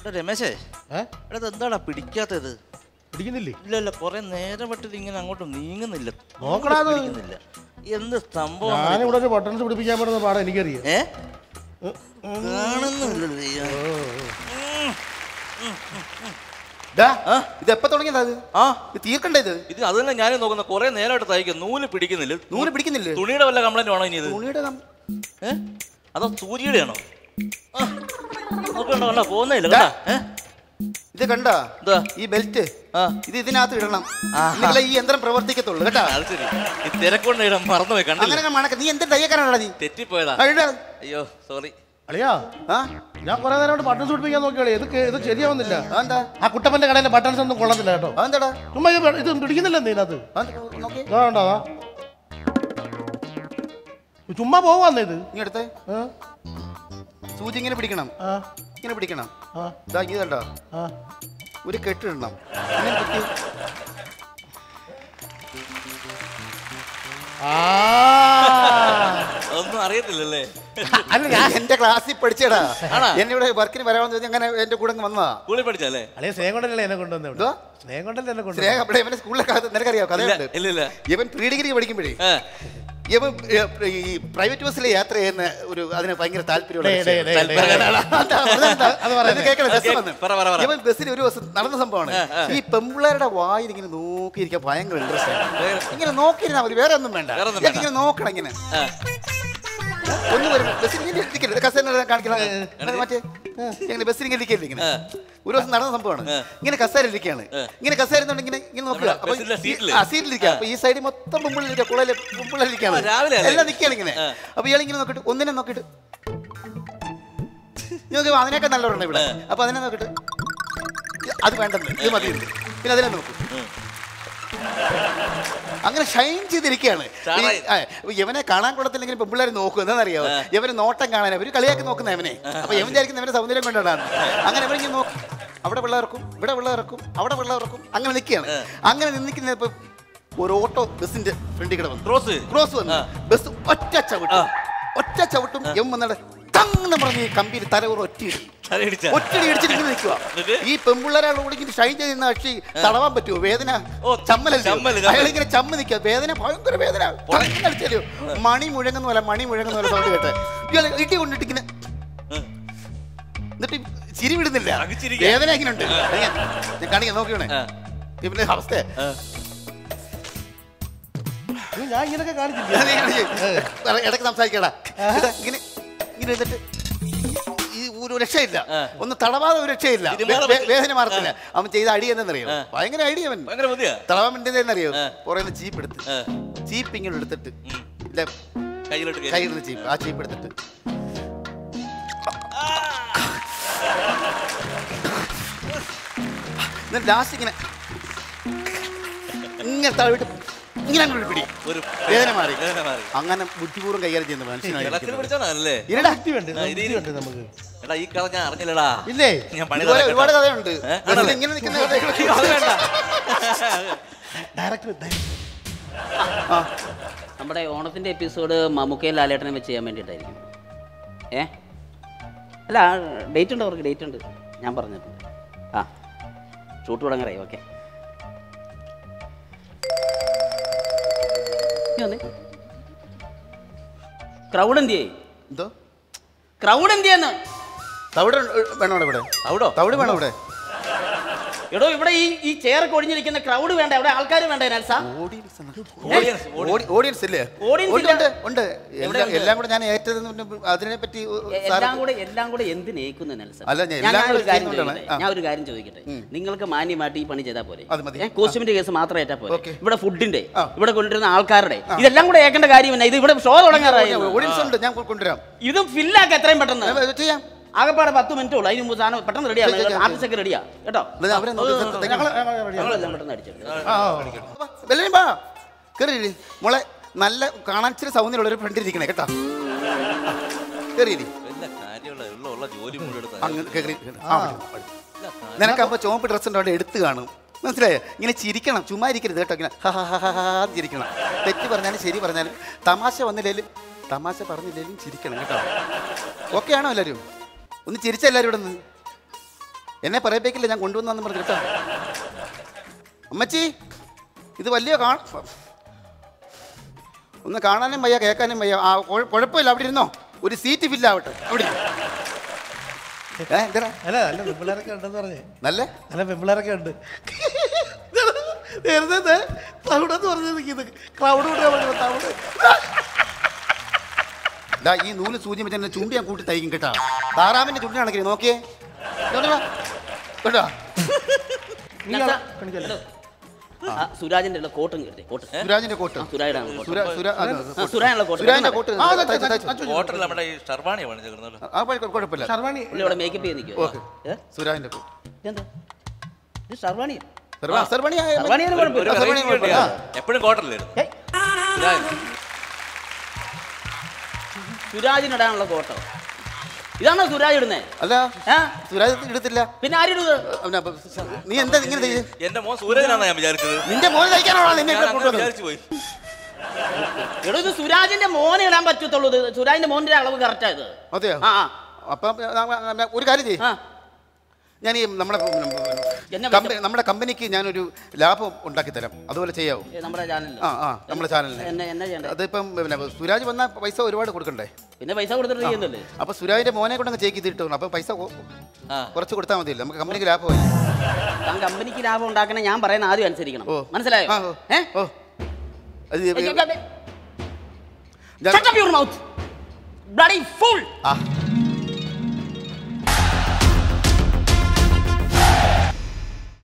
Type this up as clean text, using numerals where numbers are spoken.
രമേശേ എടാ എന്താടാ പിടിക്കാത്തത്? പിടിക്കുന്നില്ലേ? ഇല്ല കൊറേ നേരം വിട്ടിട്ട് ഇങ്ങനെ അങ്ങോട്ട് നീങ്ങുന്നില്ല. നോക്കണ എന്ത് സംഭവം? ഞാനിവിടെ ഒരു ബട്ടൺസ് പിടിപ്പിക്കാൻ പറ്റുന്ന പാടാ എനിക്കറിയാം. ഇത് എപ്പോ തുടങ്ങിയതാ? തീർക്കണ്ടേ ഇത്? ഇത് അത് തന്നെ ഞാനും നോക്കുന്ന കൊറേ നേരമായിട്ട് തയ്ക്കും. നൂല് പിടിക്കുന്നില്ല. തുണിയുടെ വല്ല കംപ്ലൈന്റ് ആണോ ഇനി? ഇത് അതോ സൂര്യയുടെ ആണോ? നോക്കണ്ടോ കണ്ടോ പോകുന്നില്ല കേട്ടാ. ഇത് കണ്ട ഈ ബെൽറ്റ് ഇത് ഇതിനകത്ത് ഇടണം, ഈ യന്ത്രം പ്രവർത്തിക്കത്തുള്ളൂ കേട്ടാ. ഈ തിരക്കൊണ്ട് ഇടാൻ മറന്നുപോയി. കണ്ടില്ല നീ എന്ത് തയ്യക്കാനാണ്? നീ തെറ്റിപ്പോയതാ. അയ്യോ സോറി അളിയാ. ഞാൻ കുറെ നേരം ബട്ടൺസ് പിടിപ്പിക്കാൻ നോക്കിയാളേ, ഇത് ശരിയാവുന്നില്ല. ആ കുട്ടപ്പന്റെ കടയിലെ ബട്ടൺസ് ഒന്നും കൊള്ളത്തില്ല കേട്ടോ. അതെന്താടാ ചുമ്മാ ഇത് പിടിക്കുന്നില്ല ഇതിനകത്ത്. ചുമ്മാ പോവാന്ന് ഇത്. നീ എടുത്തേ. സൂചി ഇങ്ങനെ പിടിക്കണം, ഇങ്ങനെ പിടിക്കണം. ഇത് കണ്ടോ, ഒരു കെട്ടിടണം. ഒന്നും അറിയത്തില്ലല്ലേ? അല്ല ഞാൻ എന്റെ ക്ലാസ്സിൽ പഠിച്ചടാ. എന്നെ ഇവിടെ വർക്കിന് വരാമെന്ന് അങ്ങനെ എന്റെ കൂടെ വന്നതാ. സ്കൂളിൽ പഠിച്ചല്ലേ? അല്ലെ സ്നേഹം കൊണ്ടല്ലേ എന്നെ കൊണ്ടുവന്നത്? സ്നേഹം കൊണ്ടല്ലേ എന്നെ കൊണ്ടുവന്നത്? സ്നേഹം അവിടെ ഇവന്റെ സ്കൂളിലൊക്കെ നിനക്കറിയാം കഥയുണ്ട്. ഇവൻ പ്രീ ഡിഗ്രി പഠിക്കുമ്പോഴേ ഇവൻ ഈ പ്രൈവറ്റ് ബസ്സിൽ യാത്ര ചെയ്യുന്ന ഒരു അതിന് ഭയങ്കര താല്പര്യമുള്ള ഇവൻ ബസ്സിൽ ഒരു ദിവസം നടന്ന സംഭവമാണ്. ഈ പെമ്പിള്ളേരുടെ വായിൽ ഇങ്ങനെ നോക്കിയിരിക്കാൻ ഭയങ്കര ഇൻട്രസ്റ്റ് ആണ്. ഇങ്ങനെ നോക്കിയിരുന്നാൽ മതി, വേറെ ഒന്നും വേണ്ട. ഇങ്ങനെ നോക്കണം, ഇങ്ങനെ ഒന്നും വരും. ബസ്സിൽ ഇങ്ങനെ ഇരിക്കരുത്, കസേര കാണിക്കണം. മറ്റേ ഇങ്ങനെ ബസ്സിൽ ഇങ്ങനെ ഇരിക്കരുത്. ഇങ്ങനെ ഒരു ദിവസം നടന്ന സംഭവമാണ്. ഇങ്ങനെ കസേര ഇരിക്കുകയാണ്. ഇങ്ങനെ കസേര ഇങ്ങനെ നോക്കുക. അപ്പൊ സീറ്റിലിരിക്കുക. അപ്പൊ ഈ സൈഡിൽ മൊത്തം മുമ്പിളിരിക്കുക, മുമ്പിളിരിക്കുകയാണ്. എല്ലാം നിൽക്കുകയാണ് ഇങ്ങനെ. അപ്പൊ ഇയാൾ ഇങ്ങനെ നോക്കിട്ട് ഒന്നിനെ നോക്കിട്ട് നോക്കി അതിനൊക്കെ നല്ലവരുണ്ട് ഇവിടെ. അപ്പൊ അതിനെ നോക്കിട്ട് അത് വേണ്ടെന്ന്, ഇത് മതി, പിന്നെ അതിനെ നോക്കും. അങ്ങനെ ഷൈൻ ചെയ്തിരിക്കുകയാണ്. ഇവനെ കാണാൻ കൊള്ളത്തില്ലെങ്കിൽ പെമ്പിള്ളേർ നോക്കും. എന്താണെന്നറിയാമോ? ഇവന് നോട്ടം കാണാൻ അവർ കളിയാക്കി നോക്കുന്ന അവനെ. അപ്പൊ ഇവൻ വിചാരിക്കുന്ന ഇവന്റെ സൗന്ദര്യം കൊണ്ടാണ്. അങ്ങനെ ഇവരിങ്ങനെ നോക്കും. അവിടെ പിള്ളേർക്കും ഇവിടെ പിള്ളേർക്കും അവിടെ പിള്ളേർക്കും അങ്ങനെ നിൽക്കുകയാണ്. അങ്ങനെ നിൽക്കുന്ന ഇപ്പൊ ഒരു ഓട്ടോ ബസ്സിന്റെ ഫ്രണ്ടിൽ കൂടെ വന്നു, ക്രോസ് വന്നു. ബസ് ഒറ്റ ചവിട്ടും എം വന്നിട്ട് തങ്ങനെ പറഞ്ഞ് ഈ കമ്പിയിൽ തലകൂറ് ഒറ്റയിടി ഇടിച്ചിട്ട് ഇങ്ങനെ നിൽക്കുക. ഈ പെമ്പിള്ളേരാൾ കൂടി ഇങ്ങനെ ഷൈൻ ചെയ്യുന്ന കക്ഷി തടവാൻ പറ്റുമോ? വേദന ചമ്മലല്ലേ, അയാളിങ്ങനെ ചമ്മ നിൽക്കുക. വേദന, ഭയങ്കര വേദന. അടിച്ചാലോ മണി മുഴങ്ങുന്ന പോലെ സൗണ്ട് കേട്ടെ ഇയാൾ ഇട്ടി കൊണ്ടിട്ട് ഇങ്ങനെ എന്നിട്ട് ചിരി വിടുന്നില്ല. വേദന ഇങ്ങനെ ഉണ്ട്. ഞാൻ കാണിക്കാൻ നോക്കിയോണേ ഇവന്റെ അവസ്ഥ. ഞാൻ ഇങ്ങനെയൊക്കെ കാണിച്ചില്ല, ഇടയ്ക്ക് സംസാരിക്കടാ. ഇങ്ങനെ ഇങ്ങനെ എന്നിട്ട് ഒരു രക്ഷയില്ല, ഒന്ന് തടവാതെ ഒരു രക്ഷയില്ല, വേദന മാറത്തില്ല. അവൻ ചെയ്ത അടി എന്നറിയോ? ഭയങ്കര ഐഡിയ. അവൻ തടവാൻ വേണ്ടിയെന്നറിയോ? പുറയുന്ന ചീപ്പ് എടുത്ത് ചീപ്പ് ഇങ്ങനെ എടുത്തിട്ട് കയ്യിലെടുത്ത് ചീപ്പ്, ആ ചീപ്പ് എടുത്തിട്ട് ലാസ്റ്റ് ഇങ്ങനെ ഇങ്ങനെ തടവിട്ട് ഇങ്ങനെ അങ്ങോട്ട് പിടി, വേദന മാറി. അങ്ങനെ ബുദ്ധിപൂർവ്വം കൈകാര്യം ചെയ്യുന്ന മനുഷ്യനാണ്. ഒരുപാട് കഥയുണ്ട് ഇങ്ങനെ നിൽക്കുന്ന. നമ്മുടെ ഓണത്തിന്റെ എപ്പിസോഡ് മമ്മൂക്കയും ലാലേട്ടനെ വെച്ച് ചെയ്യാൻ വേണ്ടിയിട്ടായിരിക്കും. അല്ല ഡേറ്റ് ഉണ്ട്, അവർക്ക് ഡേറ്റ് ഉണ്ട്, ഞാൻ പറഞ്ഞിട്ടുണ്ട്. ഷൂട്ട് തുടങ്ങാറായി. ഓക്കെ, ക്രൗഡ് എന്തിയേ? എന്തോ ക്രൗഡ് എന്തിയെന്ന്? തവിട് വേണോ ഇവിടെ? തവിട് വേണോ ഇവിടെ? എടോ ഇവിടെ ഈ ചെയറൊക്കെ ഒഴിഞ്ഞിരിക്കുന്ന ക്രൗഡ് വേണ്ട, ഇവിടെ ആൾക്കാർ വേണ്ട. ഓഡിയൻസ് ഇല്ലേ? ഉണ്ട്. എല്ലാം കൂടെ ഞാൻ ഏറ്റത് അതിനെ പറ്റി എല്ലാം കൂടെ എന്തിനേക്കുന്നു നെൽസൺ? ഞാൻ ഒരു കാര്യം ചോദിക്കട്ടെ, നിങ്ങൾക്ക് മാന്യമായിട്ട് ഈ പണി ചെയ്താൽ പോലെ? കോസ്റ്റ്യൂമിന്റെ കേസ് മാത്രം ഏറ്റാ പോലെ? ഇവിടെ ഫുഡിന്റെ, ഇവിടെ കൊണ്ടുവരുന്ന ആൾക്കാരുടെ ഇതെല്ലാം കൂടെ ഏക്കേണ്ട കാര്യം ഇത് ഇവിടെ ഷോ തുടങ്ങാറായി. ഓഡിയൻസ് ഉണ്ട്, ഞാൻ കൊണ്ടുവരാം. ഇതും ഫില്ലാക്കി എത്രയും പെട്ടെന്ന് ചെയ്യാം. ആകെപ്പാടെ 10 മിനിറ്റ് ഉള്ളൂ. അതിന് മുമ്പ് സാധനം പെട്ടെന്ന് റെഡിയാണ്. ആർട്ടിസ്റ്റൊക്കെ റെഡിയാ കേട്ടോ. മോളെ നല്ല കാണാൻ ഇച്ചിരി സൗന്ദര്യമുള്ളൊരു ഫ്രണ്ട് ഇരിക്കണേ കേട്ടോ. നിനക്കപ്പോ ചുവപ്പ് ഡ്രസ് ഉണ്ടോ എടുത്ത് കാണും, മനസ്സിലായോ? ഇങ്ങനെ ചിരിക്കണം, ചുമ്മാ ഇരിക്കരുത് കേട്ടോ. ഇങ്ങനെ ചിരിക്കണം. തെറ്റ് പറഞ്ഞാലും ശരി പറഞ്ഞാലും തമാശ വന്നില്ലേലും തമാശ പറഞ്ഞില്ലേലും ചിരിക്കണം കേട്ടോ. ഓക്കെ ആണോ എല്ലാവരും? ഒന്ന് ചിരിച്ച എല്ലാവരും ഇവിടെ നിന്ന് എന്നെ പറയിപ്പിക്കില്ല, ഞാൻ കൊണ്ടുവന്നു പറഞ്ഞു കേട്ടോ. അമ്മച്ചി ഇത് വലിയ ഒന്ന് കാണാനും വയ്യ കേൾക്കാനും വയ്യ. ആ കുഴപ്പമില്ല, അവിടെ ഇരുന്നോ, ഒരു സീറ്റ് ഫില്ലാവട്ടെ അവിടെ. അല്ല നല്ല പെമ്പിള്ളേരൊക്കെ ഉണ്ടെന്ന് പറഞ്ഞേ. നല്ല നല്ല പെമ്പിള്ളേരൊക്കെ ഉണ്ട്. നേരത്തെ ക്രൗഡെന്ന് പറഞ്ഞത് ക്രൗഡ് ഈ നൂല് സൂചി വെച്ചാൽ ചുണ്ടി ഞാൻ കൂട്ടി തയ്ക്കും കേട്ടാ. താറാവിന്റെ ചുണ്ടി കണക്കിന് നോക്കിയേ കേട്ടോ. സുരാജിന്റെ കോട്ടും സുരാജിന്റെ കോട്ട് സുരാജിന്റെ കോട്ട് കുഴപ്പമില്ല. ഇവിടെ മേക്കപ്പ് ചെയ്ത് നിൽക്കും. സുരാജിന്റെ കോട്ട് എപ്പോഴും കോട്ടല്ലായിരുന്നു. സുരാജിനിടാനുള്ള കോട്ടോ ഇതാണോ സുരാജ് ഇടുന്നേ? അല്ല സുരാജ് എടുത്തില്ല. പിന്നെ ആരിടുന്നത്? നീ എന്താ ഇങ്ങനെ? എന്റെ മോൻ സൂരജനാണ് ഞാൻ വിചാരിച്ചത്. നിന്റെ മോനെ തയ്ക്കാനാണോ നിന്നെ പോയി? എടോ ഇത് സുരാജിന്റെ മോനെ ഇടാൻ പറ്റത്തുള്ളൂ. സുരാജിന്റെ മോന്റെ അളവ് കറക്റ്റാ ഇത്. അതെയോ? അപ്പം ഒരു കാര്യം ചെയ്യ്, ഞാൻ ഈ നമ്മുടെ കമ്പനിക്ക് ഞാനൊരു ലാഭം ഉണ്ടാക്കി തരാം, അതുപോലെ ചെയ്യാവോ? നമ്മുടെ ചാനലിൽ നമ്മുടെ ചാനലിന് അതിപ്പം പിന്നെ സുരാജ് വന്നാൽ പൈസ ഒരുപാട് കൊടുക്കണ്ടേ? പിന്നെ പൈസ കൊടുത്തിട്ട് ചെയ്യുന്നല്ലേ. അപ്പൊ സുരാജിന്റെ മോനെ കൊണ്ട് ചേക്ക് ചെയ്തിട്ട് അപ്പൊ പൈസ കുറച്ച് കൊടുത്താൽ മതിയല്ലോ, നമുക്ക് കമ്പനിക്ക് ലാഭമായി. താൻ കമ്പനിക്ക് ലാഭം ഉണ്ടാക്കണേ ഞാൻ പറയുന്ന ആദ്യം അനുസരിക്കണം, മനസ്സിലായോ? അത്